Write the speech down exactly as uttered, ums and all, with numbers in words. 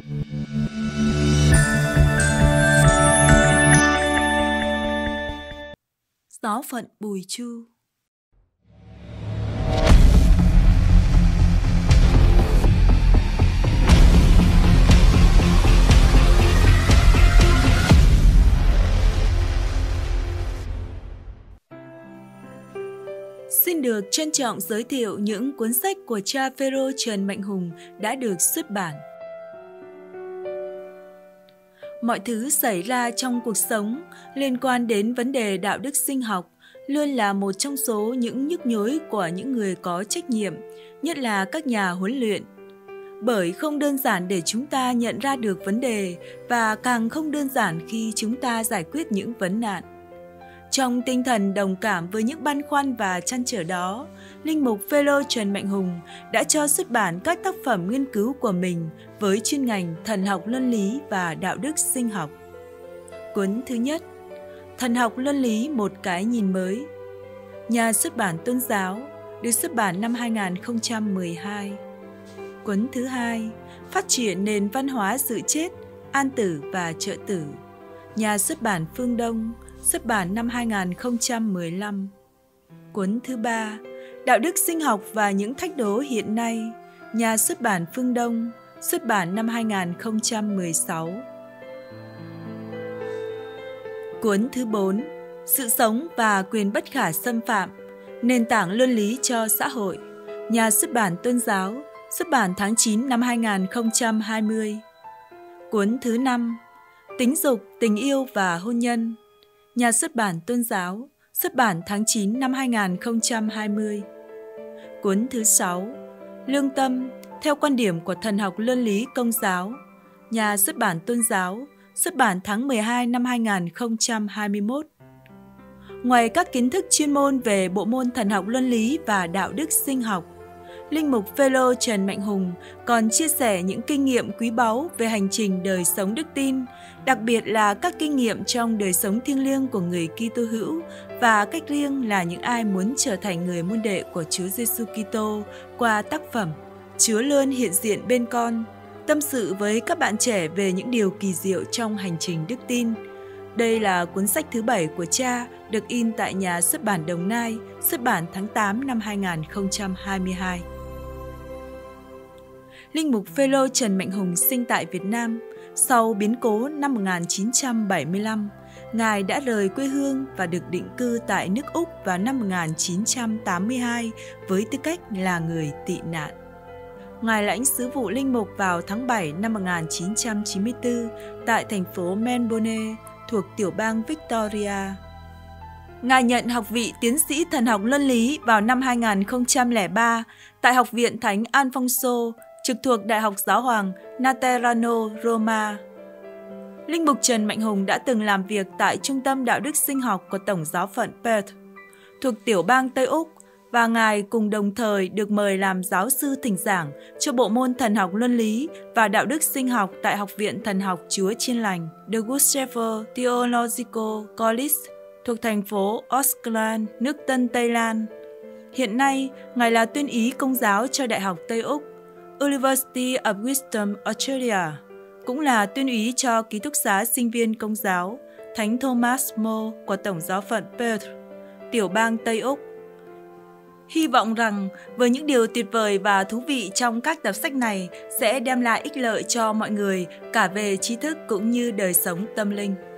Gió phận Bùi Chu. Xin được trân trọng giới thiệu những cuốn sách của cha Phêrô Trần Mạnh Hùng đã được xuất bản. Mọi thứ xảy ra trong cuộc sống liên quan đến vấn đề đạo đức sinh học luôn là một trong số những nhức nhối của những người có trách nhiệm, nhất là các nhà huấn luyện. Bởi không đơn giản để chúng ta nhận ra được vấn đề và càng không đơn giản khi chúng ta giải quyết những vấn nạn. Trong tinh thần đồng cảm với những băn khoăn và trăn trở đó, Linh mục Phêrô Trần Mạnh Hùng đã cho xuất bản các tác phẩm nghiên cứu của mình với chuyên ngành thần học luân lý và đạo đức sinh học. Cuốn thứ nhất, Thần học luân lý một cái nhìn mới, nhà xuất bản Tôn giáo, được xuất bản năm hai nghìn không trăm mười hai. Cuốn thứ hai, Phát triển nền văn hóa sự chết, an tử và trợ tử, nhà xuất bản Phương Đông, xuất bản năm hai nghìn không trăm mười lăm. Cuốn thứ ba, Đạo đức sinh học và những thách đố hiện nay, nhà xuất bản Phương Đông, xuất bản năm hai nghìn không trăm mười sáu. Cuốn thứ bốn, Sự sống và quyền bất khả xâm phạm, nền tảng luân lý cho xã hội, nhà xuất bản Tôn giáo, xuất bản tháng chín năm hai nghìn không trăm hai mươi. Cuốn thứ năm, Tính dục, tình yêu và hôn nhân, nhà xuất bản Tôn giáo, xuất bản tháng chín năm hai nghìn không trăm hai mươi. Cuốn thứ sáu, Lương tâm, theo quan điểm của thần học luân lý Công giáo, nhà xuất bản Tôn giáo, xuất bản tháng mười hai năm hai nghìn không trăm hai mươi mốt. Ngoài các kiến thức chuyên môn về bộ môn thần học luân lý và đạo đức sinh học, Linh mục Phêrô Trần Mạnh Hùng còn chia sẻ những kinh nghiệm quý báu về hành trình đời sống đức tin, đặc biệt là các kinh nghiệm trong đời sống thiêng liêng của người Kitô hữu và cách riêng là những ai muốn trở thành người môn đệ của Chúa Giêsu Kitô qua tác phẩm Chúa luôn hiện diện bên con, tâm sự với các bạn trẻ về những điều kỳ diệu trong hành trình đức tin. Đây là cuốn sách thứ bảy của cha, được in tại nhà xuất bản Đồng Nai, xuất bản tháng tám năm hai nghìn không trăm hai mươi hai. Linh mục Phêrô Trần Mạnh Hùng sinh tại Việt Nam. Sau biến cố năm một nghìn chín trăm bảy mươi lăm, Ngài đã rời quê hương và được định cư tại nước Úc vào năm một nghìn chín trăm tám mươi hai với tư cách là người tị nạn. Ngài lãnh sứ vụ linh mục vào tháng bảy năm một nghìn chín trăm chín mươi tư tại thành phố Melbourne, thuộc tiểu bang Victoria. Ngài nhận học vị tiến sĩ thần học luân lý vào năm hai nghìn không trăm lẻ ba tại Học viện Thánh Alfonso, trực thuộc Đại học Giáo hoàng Laterano, Roma. Linh mục Trần Mạnh Hùng đã từng làm việc tại Trung tâm Đạo đức sinh học của Tổng giáo phận Perth, thuộc tiểu bang Tây Úc, và Ngài cùng đồng thời được mời làm giáo sư thỉnh giảng cho bộ môn thần học luân lý và đạo đức sinh học tại Học viện Thần học Chúa Chiên Lành The Good Shepherd Theological College, thuộc thành phố Auckland, nước Tân Tây Lan. Hiện nay, Ngài là tuyên úy công giáo cho Đại học Tây Úc, University of Wisdom, Australia, cũng là tuyên úy cho ký túc xá sinh viên công giáo Thánh Thomas More của Tổng giáo phận Perth, tiểu bang Tây Úc. Hy vọng rằng với những điều tuyệt vời và thú vị trong các tập sách này sẽ đem lại ích lợi cho mọi người cả về trí thức cũng như đời sống tâm linh.